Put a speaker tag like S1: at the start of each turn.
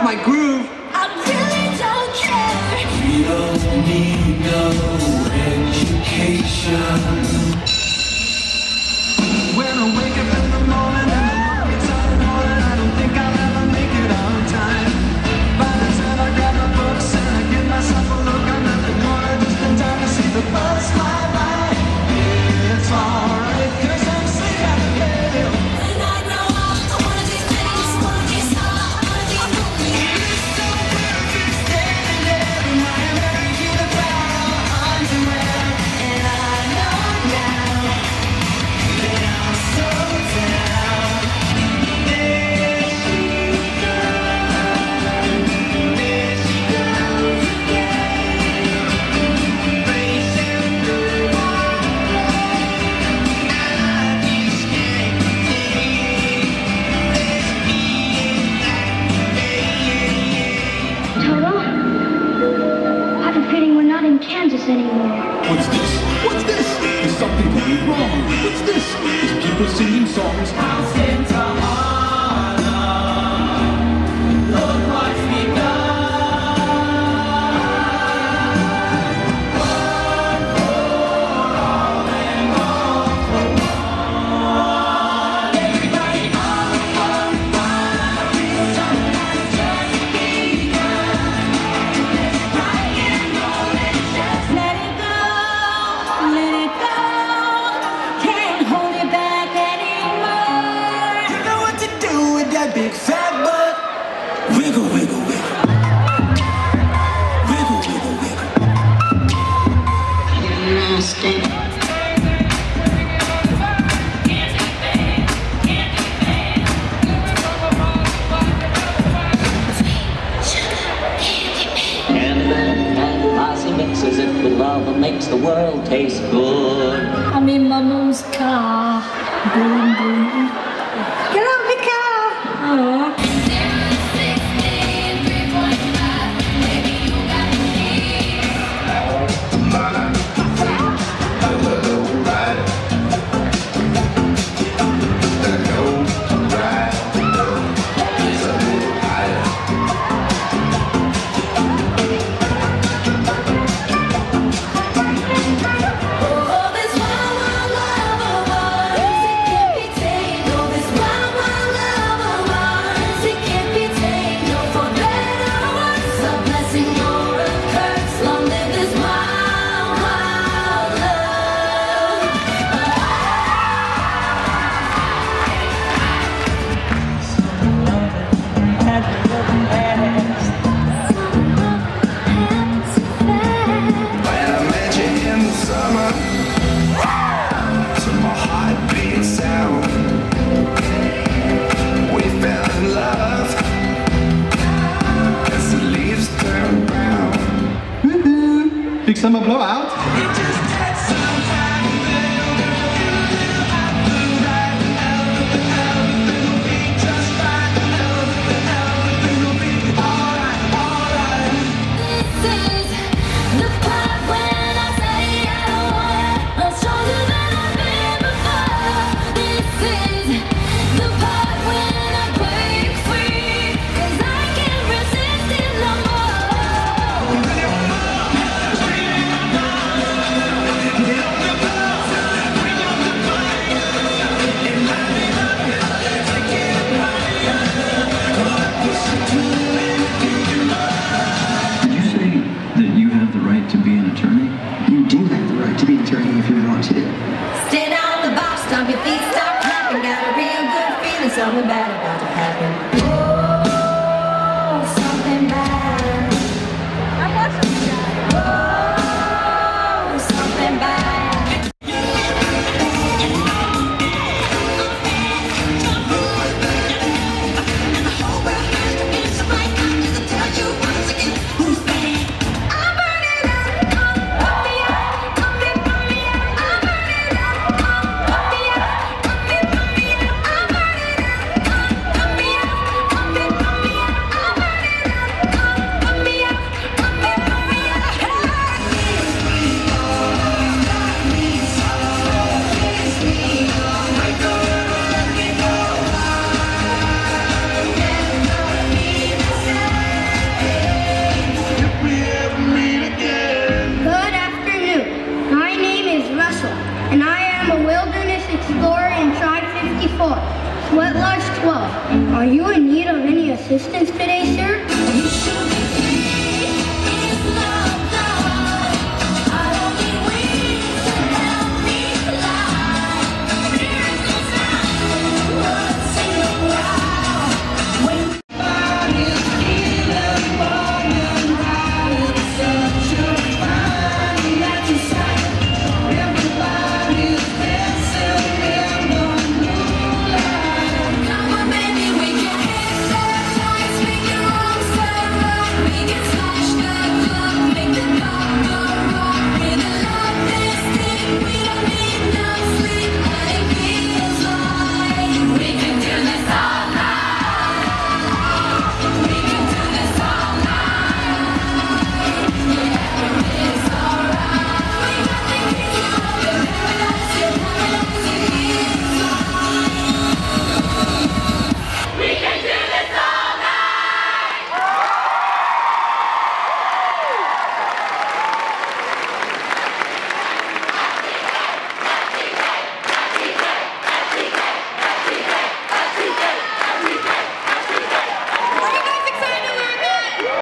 S1: my groove.
S2: I really don't care.
S3: We don't need no education.
S1: When I wake up in the morning and the market's out of morning, I don't think I'll ever make it on time. By the time I grab my books and I give myself a look, I'm at the corner just in time to see the bus fly by. It's alright, 'cause I'm sick of the game.
S2: When I grow up, I wanna be famous, wanna be a star, wanna be moving.
S1: So perfect, standing there in my American Apparel underwear.
S2: And I know now that I'm so down.
S1: There she goes, there she goes again, racing through my brain. I just can't contain this feeling
S4: Toto, I have a feeling we're not in Kansas anymore.
S5: What's this? What's this? Is something going wrong? What's this? Is people singing songs?
S3: House into Harlem. Look what's begun. One for all and all for one. Everybody on fire. Something has just begun. Rock and roll and just
S2: Let it go, let it go. Can't hold it back anymore.
S1: You know what to do with that big fat butt. Wiggle, wiggle, wiggle. Wiggle, wiggle, wiggle. Nasty.
S6: Candyman and Marcy mixes it with love and makes the world taste good.
S2: I'm in my mom's car. Boom, boom. Get out of the car. Oh. Oh, this wild, wild love of ours, it can't be tamed. Oh, this wild, wild love of ours, it can't be tamed. No, for better or worse, a blessing or a curse. Long live this wild, wild love.
S3: When I met you in the summer, to my heartbeat sound, we fell in love as the leaves turn brown.
S5: Woohoo! Big summer blowout.
S3: It just takes some time, then everything will be just fine. Everything will be alright, alright.
S2: This is the part when I say I don't want it. I'm stronger than I've been before. This is the part when I break free, 'cause I can't resist it no more.
S7: Did you say that you have the right to be an attorney?
S8: You do have the right to be an attorney if you want to.
S2: Stand on the box, stomp your feet, start clapping. Got a real good feeling, something bad about to happen. Oh, something bad. Oh, something bad.
S4: Explorer and try 54. Sweat Lodge 12. Are you in need of any assistance today, sir?
S2: You should